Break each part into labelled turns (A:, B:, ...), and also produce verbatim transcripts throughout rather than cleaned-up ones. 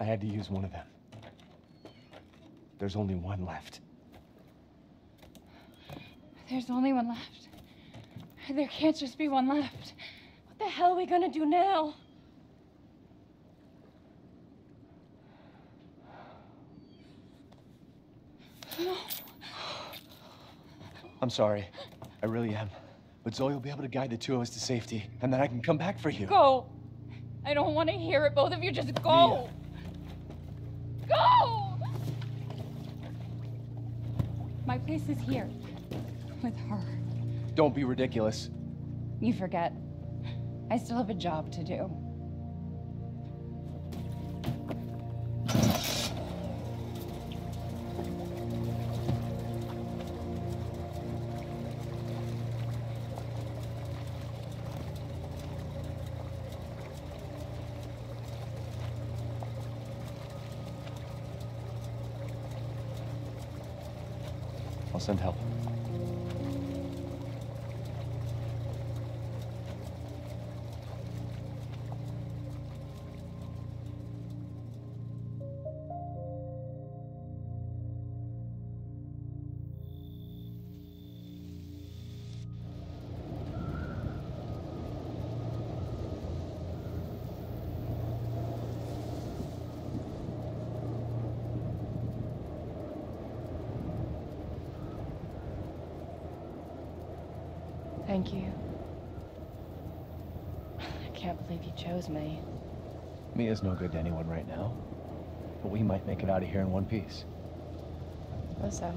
A: I had to use one of them. There's only one left.
B: There's only one left. There can't just be one left. What the hell are we gonna do now? No.
A: I'm sorry. I really am. But Zoe will be able to guide the two of us to safety, and then I can come back for you.
B: Go! I don't want to hear it. Both of you just go!
A: Mia.
B: Go! My place is here. With her.
A: Don't be ridiculous.
B: You forget. I still have a job to do.
A: I'll send help.
B: Thank you. I can't believe you chose me.
A: Mia's no good to anyone right now. But we might make it out of here in one piece.
B: Listen.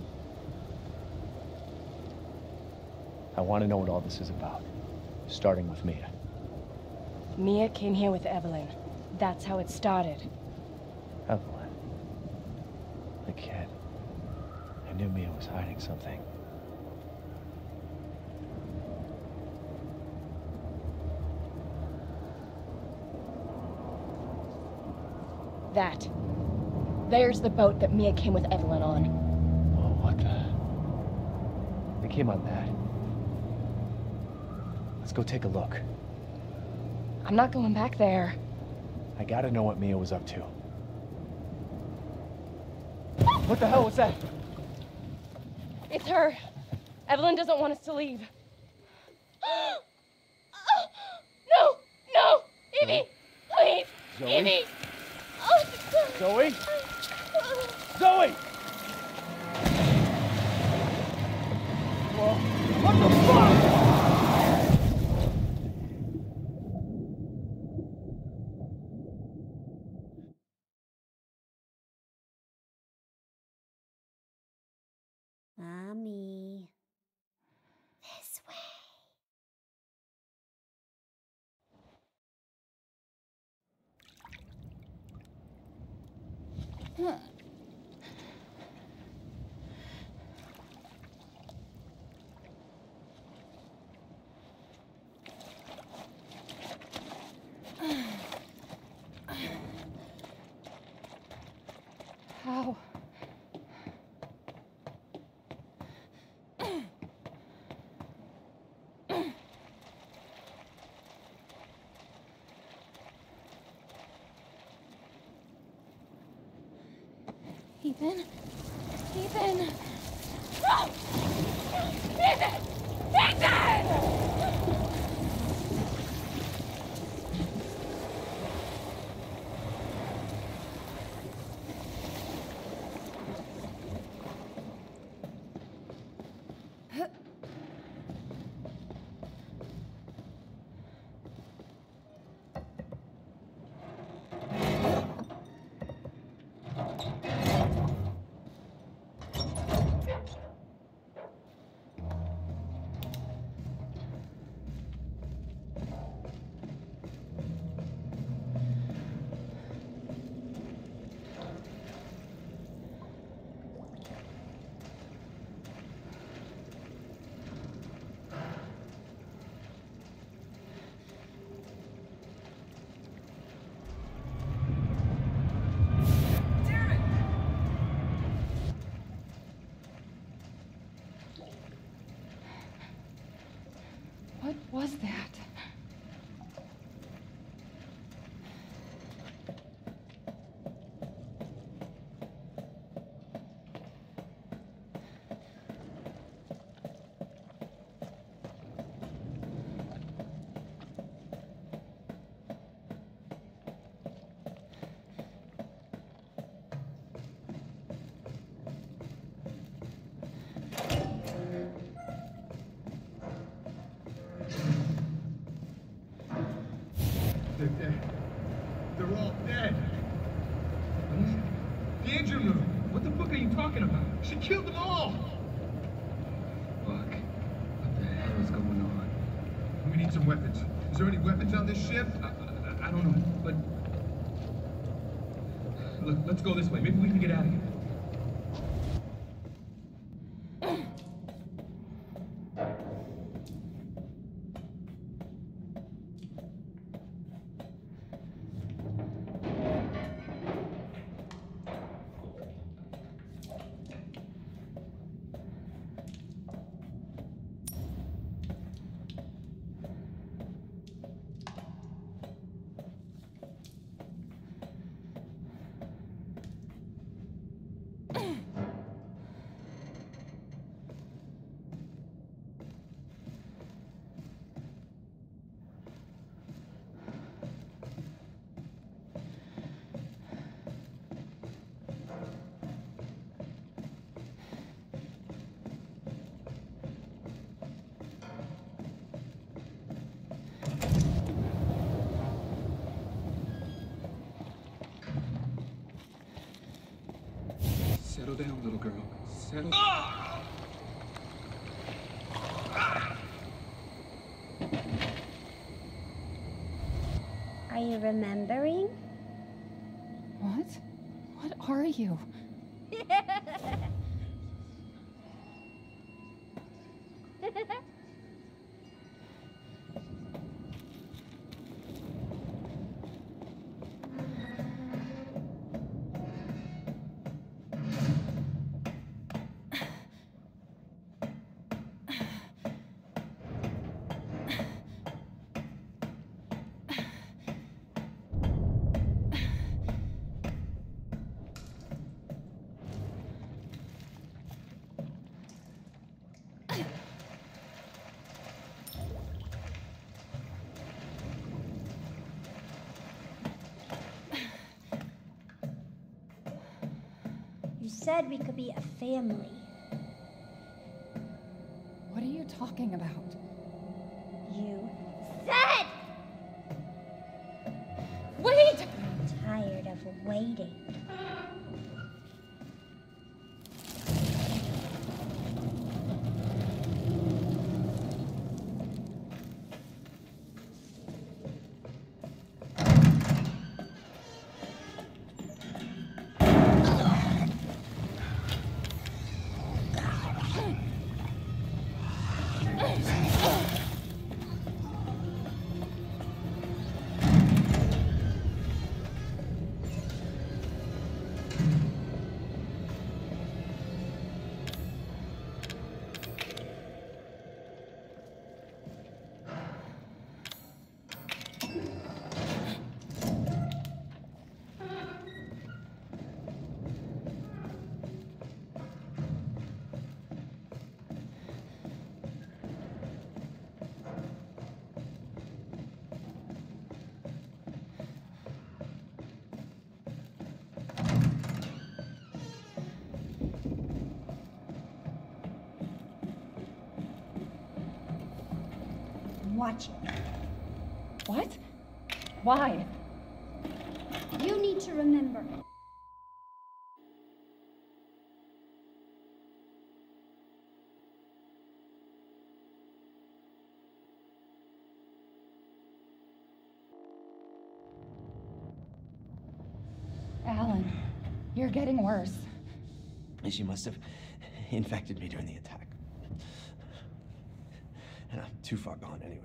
A: I want to know what all this is about. Starting with Mia.
B: Mia came here with Evelyn. That's how it started.
A: Evelyn. The kid. I knew Mia was hiding something.
B: That. There's the boat that Mia came with Evelyn on.
A: Oh, what the... They came on that. Let's go take a look.
B: I'm not going back there.
A: I gotta know what Mia was up to. What the hell was that?
B: It's her. Evelyn doesn't want us to leave. No! No! Evie! Please!
A: Zoe?
B: Evie!
A: Zoe? Zoe! Whoa. What the fuck?
C: Mommy. This way.
B: Huh. How? Ethan? Ethan! No! Ethan! Ethan!
D: They're dead. They're all dead. D'Angelo, what the fuck are you talking about? She killed them all! Fuck. What the hell is going on? We need some weapons. Is there any weapons on this ship? I, I, I don't know, but... Look, let's go this way. Maybe we can get out of here. Settle down, little girl. Settle. Ah! Ah!
C: Are you remembering?
B: What? What are you?
C: You said we could be a family.
B: What are you talking about?
C: You said!
B: Wait!
C: I'm tired of waiting. Watch it.
B: What? Why?
C: You need to remember.
B: Alan, you're getting worse.
A: She must have infected me during the attack. And I'm too far gone anyway.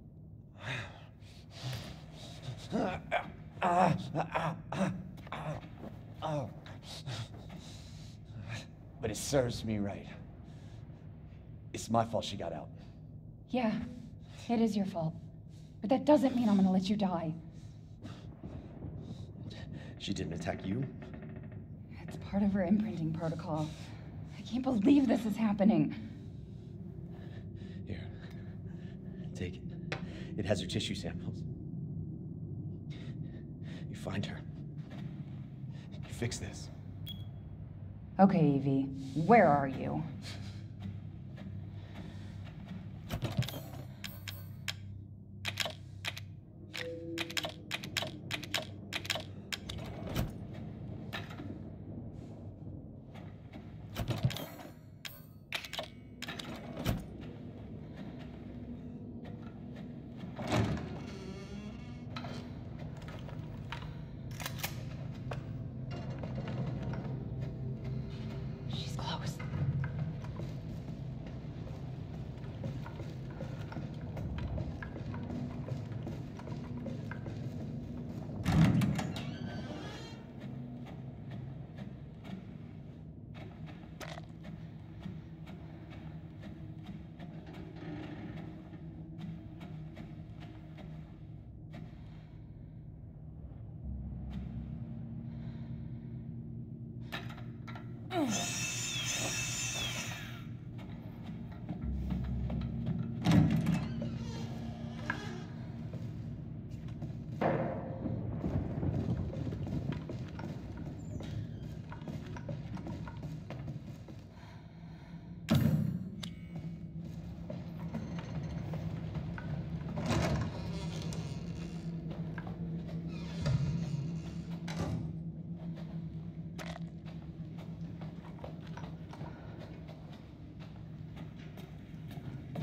A: But it serves me right. It's my fault she got out.
B: Yeah, it is your fault. But that doesn't mean I'm gonna let you die.
A: She didn't attack you?
B: It's part of her imprinting protocol. I can't believe this is happening.
A: Here, take it. It has her tissue samples. You find her. You fix this.
B: Okay, Evie, where are you?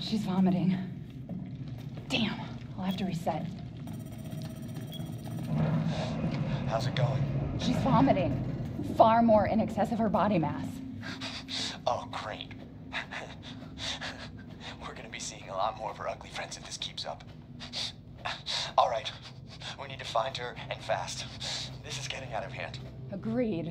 B: She's vomiting. Damn, I'll have to reset.
E: How's it going?
B: She's vomiting. Far more in excess of her body mass.
E: Oh, great. We're gonna be seeing a lot more of her ugly friends if this keeps up. All right, we need to find her, and fast. This is getting out of hand.
B: Agreed.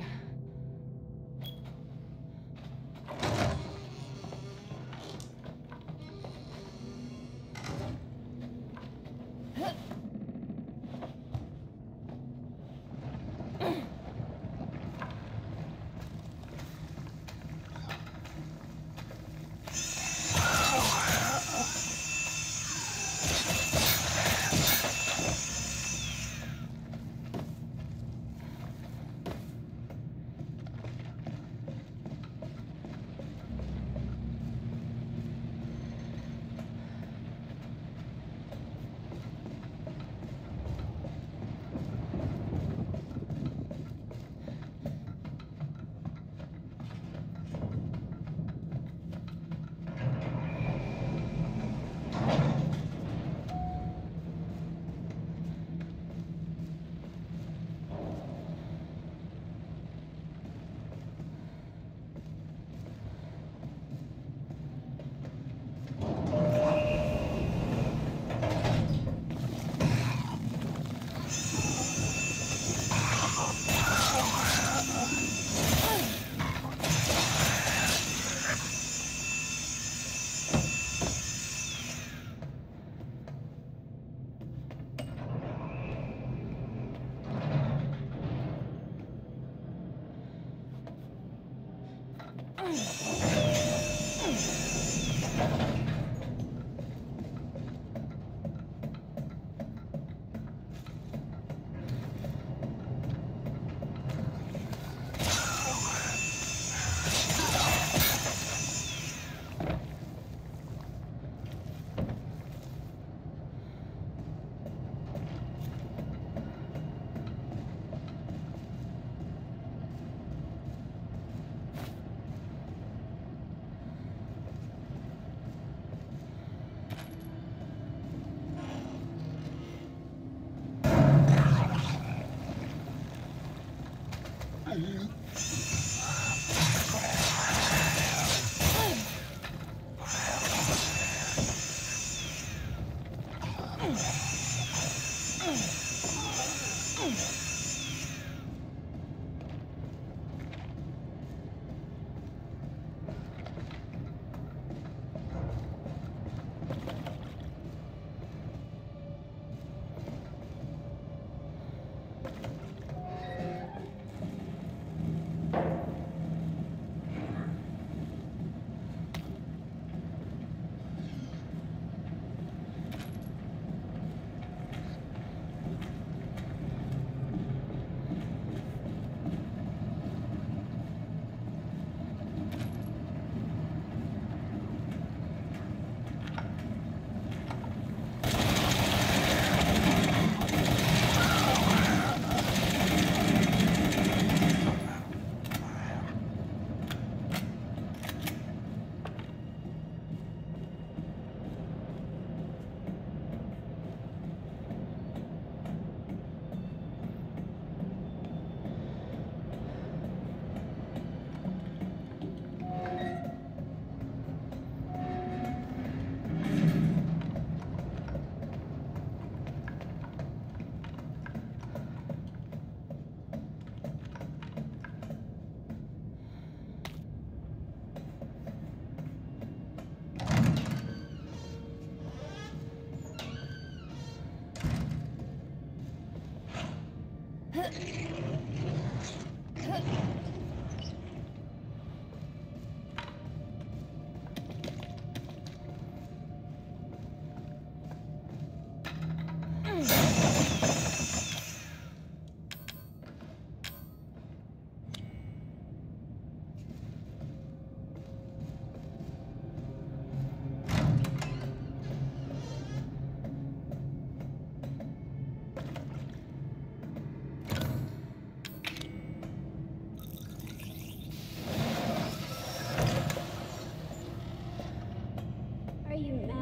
C: Are you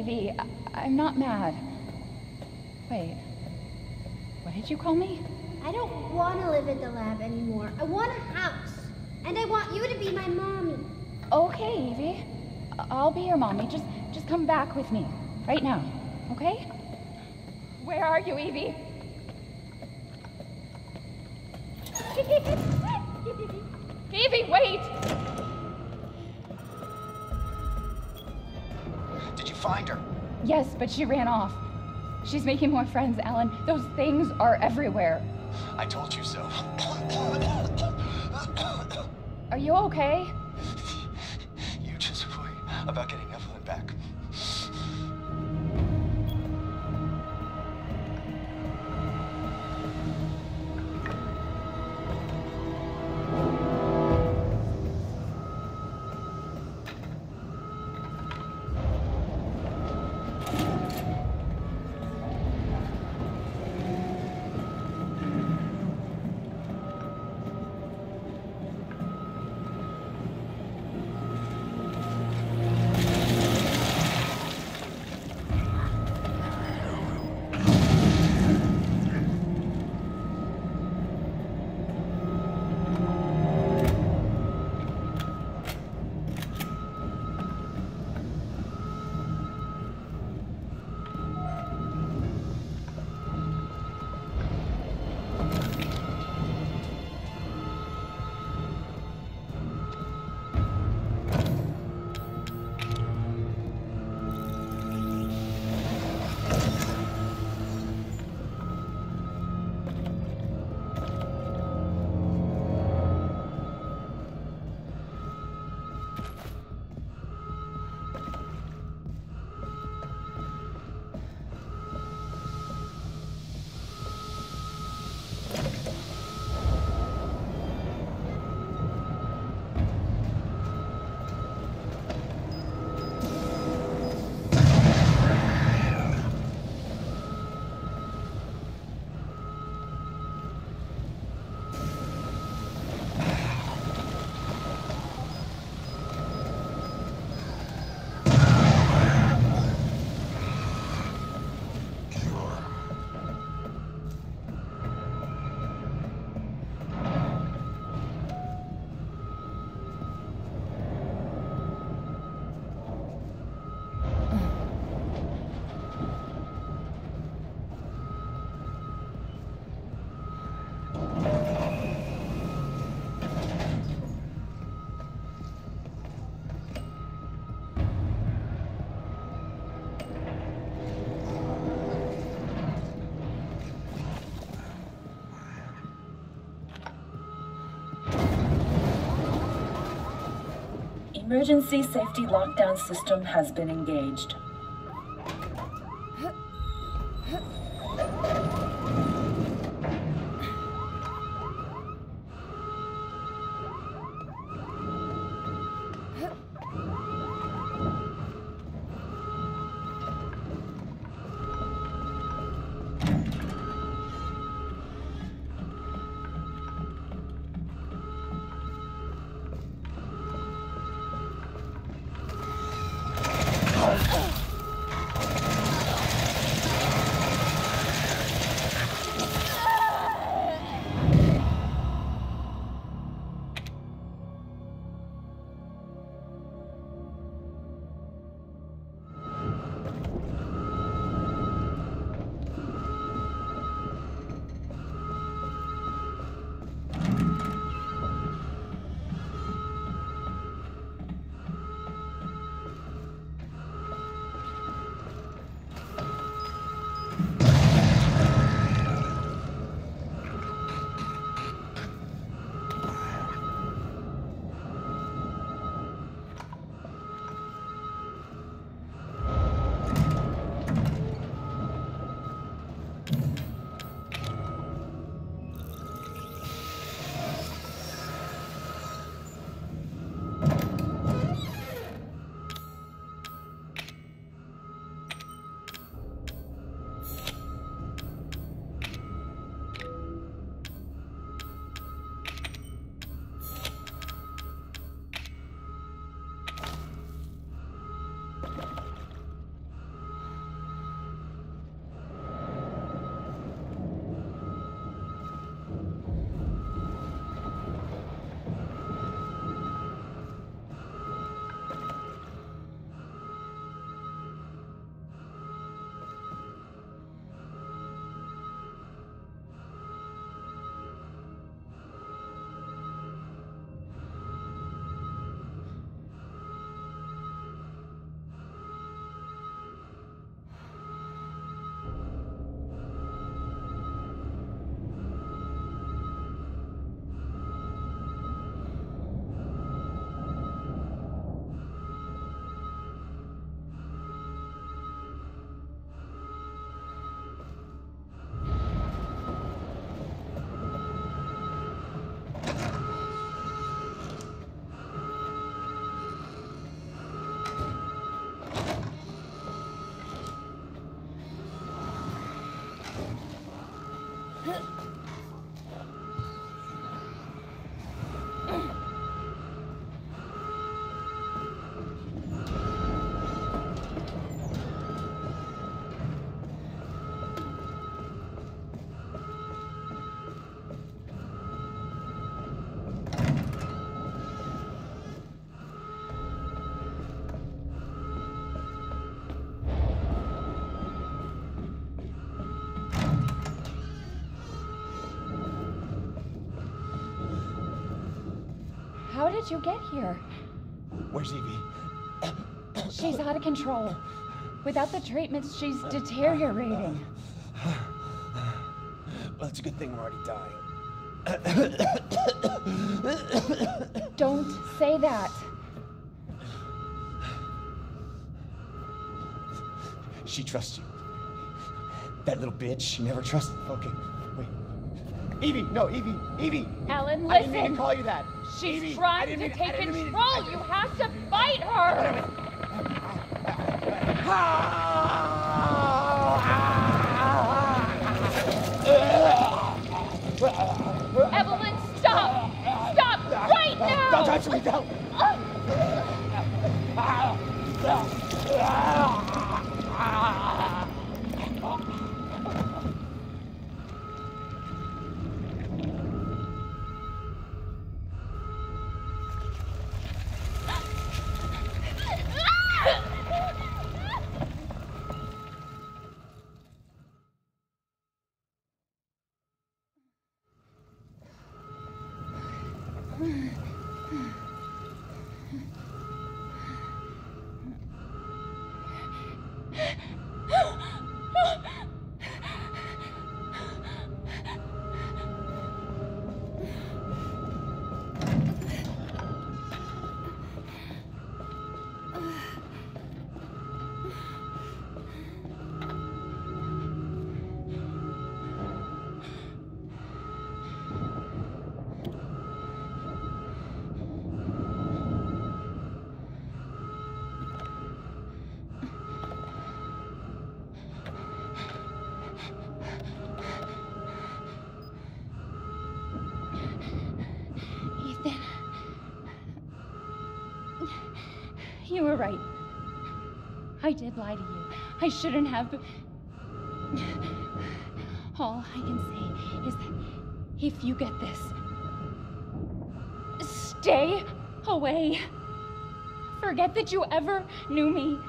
B: Evie, I- I'm not mad. Wait, what did you call me?
C: I don't want to live at the lab anymore. I want a house. And I want you to be my mommy.
B: Okay, Evie. I- I'll be your mommy. Just, just come back with me right now, okay? Where are you, Evie? Evie, wait!
E: Did you find her?
B: Yes, but she ran off. She's making more friends, Alan. Those things are everywhere.
E: I told you so.
B: Are you okay?
E: You just worry about getting Evelyn back.
F: Emergency safety lockdown system has been engaged.
B: How did you get here?
A: Where's Evie?
B: She's out of control. Without the treatments, she's deteriorating.
A: Well, it's a good thing we're already dying.
B: Don't say that.
A: She trusts you. That little bitch, she never trusted. Okay, wait. Evie, no, Evie, Evie!
B: Ellen,
A: I didn't mean to
B: listen.
A: call you that.
B: She's
A: Evie, I
B: trying
A: didn't
B: to
A: mean- I
B: take
A: didn't mean-
B: control.
A: I-
B: You have to fight her. Evelyn, stop! Stop right now!
A: Don't touch me, don't!
B: Ethan. You were right. I did lie to you. I shouldn't have. All I can say is that if you get this, stay away. Forget that you ever knew me.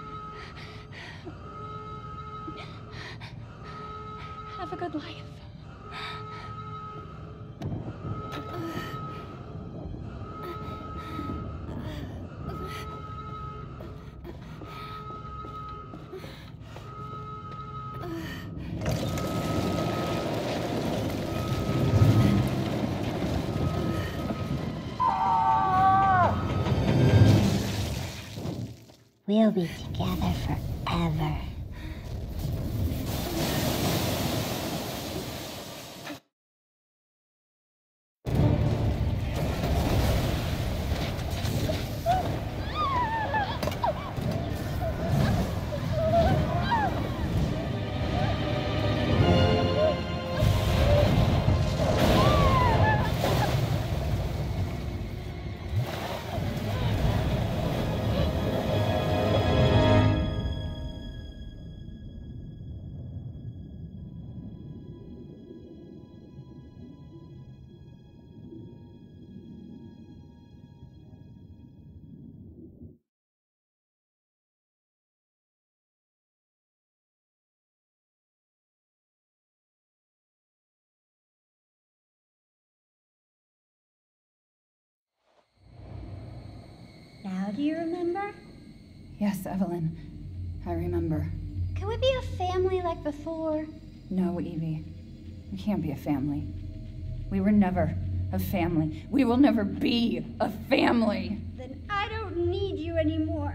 B: Have a good life.
C: We'll be together forever. Now do you remember?
B: Yes, Evelyn. I remember.
C: Can we be a family like before?
B: No, Evie. We can't be a family. We were never a family. We will never be a family.
C: Then I don't need you anymore.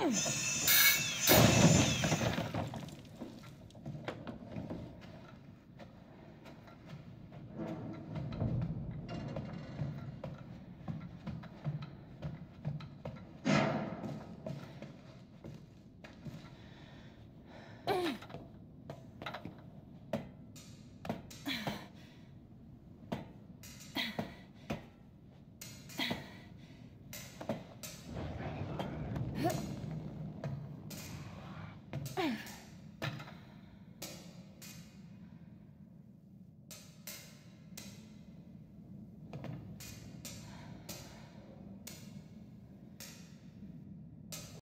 B: Yes.